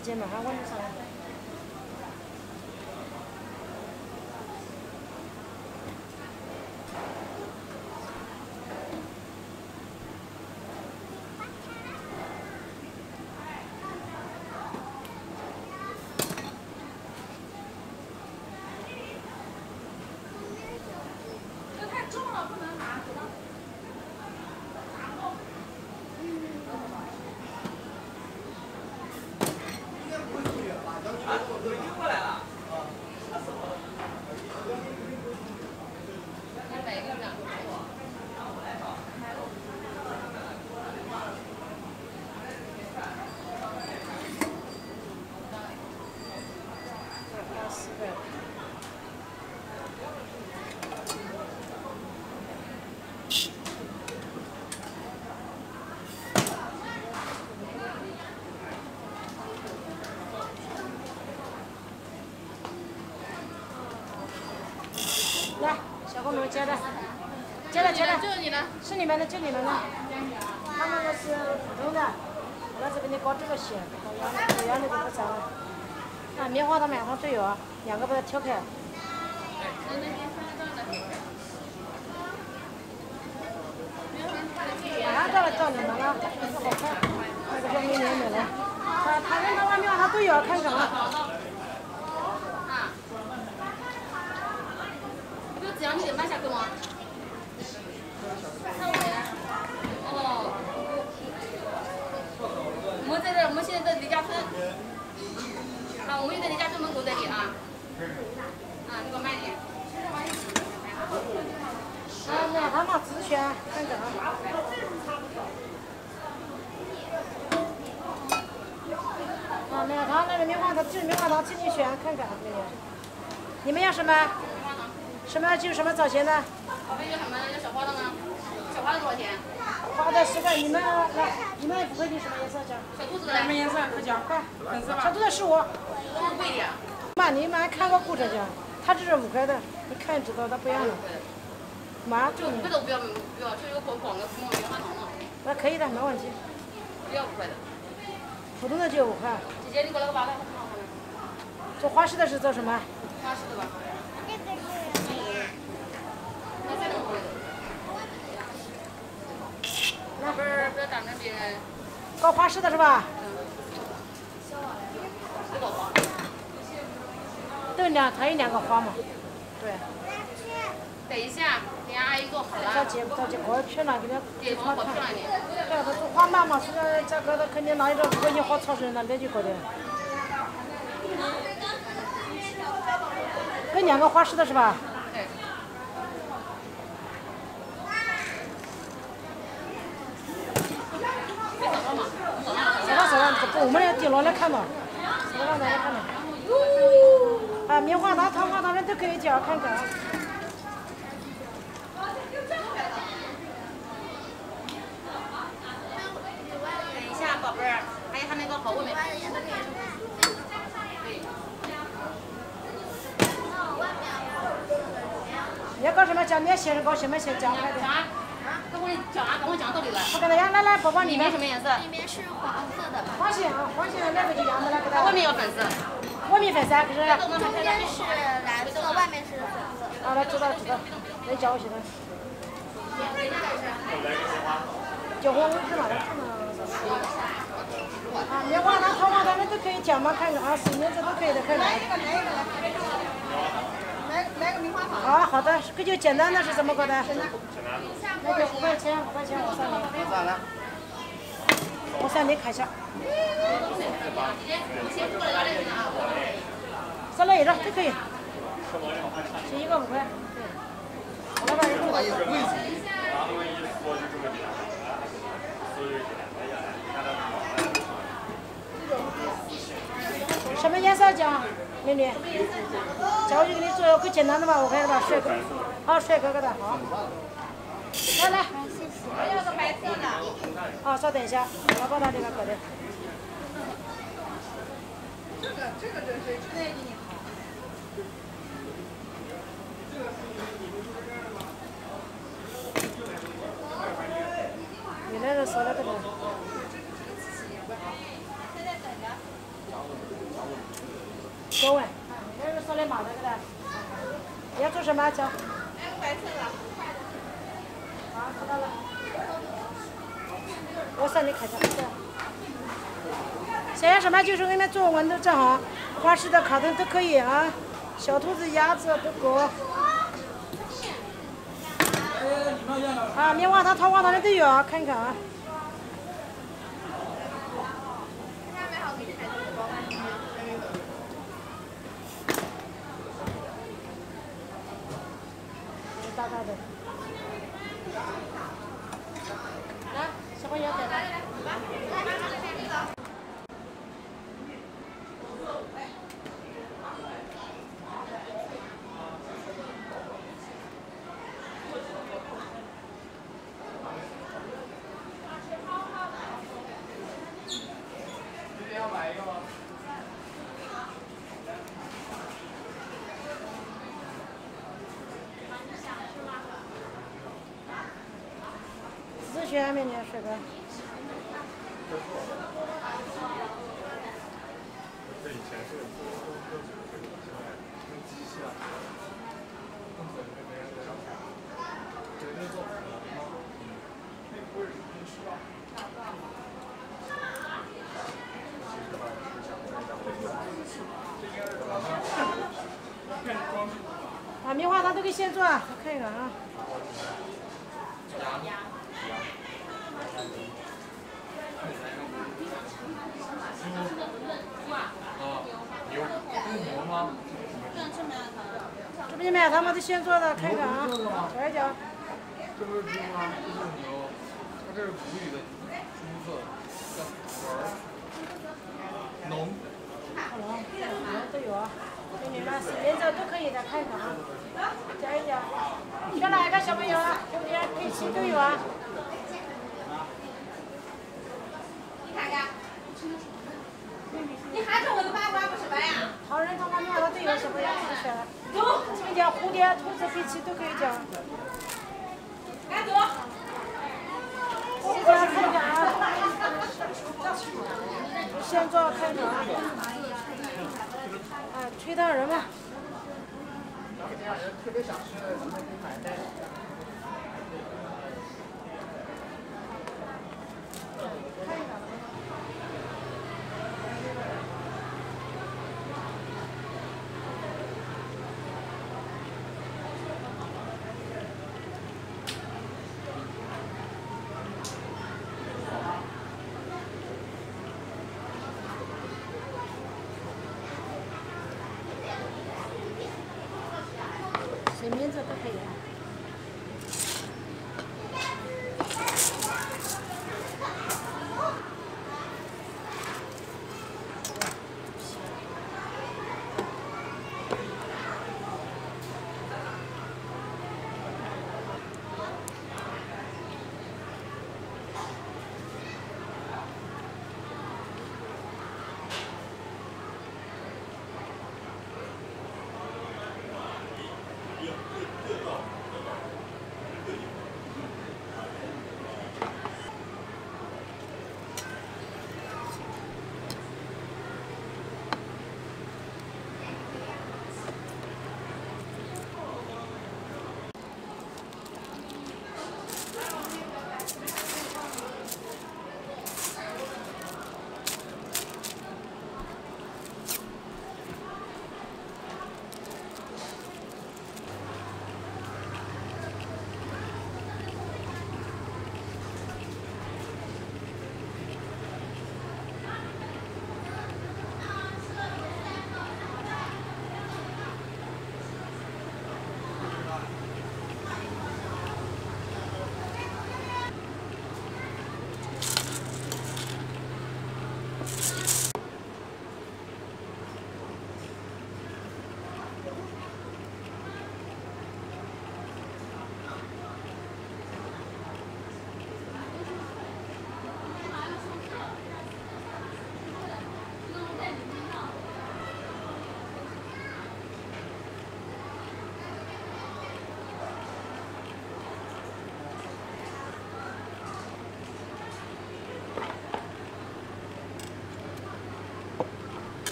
节嘛，还我那啥。 来，小公主接着，接着， 就是你的， 是你们的，就你们的。他们那是普通的，我这给你搞这个些，这样的就不脏了。啊，棉花糖、棉花糖都有啊，两个把它挑开。马上到了，到你们了，这个好看，那个叫绵绵的了。他那个棉花糖都有，看看啊。 只要你得买下给我。哦。我们在这，我们现在在李家村。啊，我们也在李家村门口这里啊。啊，你给我买点。 啊，棉花糖自选，看看啊。啊，棉花糖那个棉花糖就是棉花糖，自己选，看看美女。你们要什么？ 什么就什么造型的？ 我们有什么？有小花的吗？小花的多少钱？ 花的10块，你们来，你们不规定什么颜色讲？ 小兔子的什么颜色？快讲，快，粉色吧。 小兔子15。 这么贵点？ 妈，你们看个故事讲，它这是5块的，你看知道它不一样的。妈， 就5块都不要，就有广个什么棉花糖了。 那可以的，没问题。 不要5块的。 普通的就5块。 姐姐，你给我那个8块，挺好看的。 做花式的是做什么？ 花式的吧。 不是打那别人。 搞花式的是吧？都它有2个花嘛。对。 等一下，给阿姨做好了。 着急，过去了，给他给我漂亮点。 对啊，他做花瓣嘛，是这个他肯定拿一个，如果你好超市那就搞的。跟2个花式的是吧？ 我们来电脑来看嘛，电脑来看嘛。啊，棉花糖、糖花糖的都可以叫，看看。 等一下，宝贝儿，还有他那个好味没？ 你要搞什么酱？你要先搞什么先酱开的？ 跟我讲道理了。 我跟他讲，来，宝宝， 里面什么颜色？ 里面是黄色的。 花线啊，花线那个就样的来给他。 外面有粉色。 外面粉色可是？ 中间是蓝色，外面是粉色。 好了，知道。你叫我现在。叫我是嘛？啊，棉花糖、糖花糖的都可以叫嘛，看看啊，什么颜色都可以的，看看。 来个棉花糖。 啊，好的，这就简单的是怎么搞的？那就5块钱，我算你。我算你看一下。再来一张都可以。是1个5块。我来把这个。什么颜色讲，美女？叫我就给你做个简单的吧，5块的吧，帅哥。好，帅哥哥的好。来， 我要个白色的。 啊，稍等一下，我把它这个搞的。 这个真是现在给你好。 你那个说那个的。 现在等着。 各位，这是说的嘛这个的。要做什么叫？ 白色的。 啊，知道了。我上你看一下。现在什么就是给你们做温度正好，花式的、卡顿都可以啊。小兔子、鸭子都够。啊，棉花糖、桃花糖的都有啊，看看啊。大大的。来，小朋友点来。自选明年是个。 这以前是用机器啊，动手就没人在上面，直接做。那不是能吃到。 啊，棉花糖都给现做啊，我看一看啊。 牛，这是牛吗？ 这不是棉花糖吗？都现做的，看看啊，瞧一瞧。 这不是猪吗？这是牛，它这是古语的猪字，叫文儿，农。 都有啊，美女们颜色都可以的，看看啊，瞧一瞧。选哪一个小朋友啊？蝴蝶、佩奇都有啊。 你看看。你喊着我的爸爸不是白呀？ 好人他妈棉花糖都有，小朋友自己选。这边叫蝴蝶、兔子、佩奇都可以叫。 赶走。 自家看看啊。现做看看啊。吹糖人嘛。 特别想吃的，咱们可以买袋。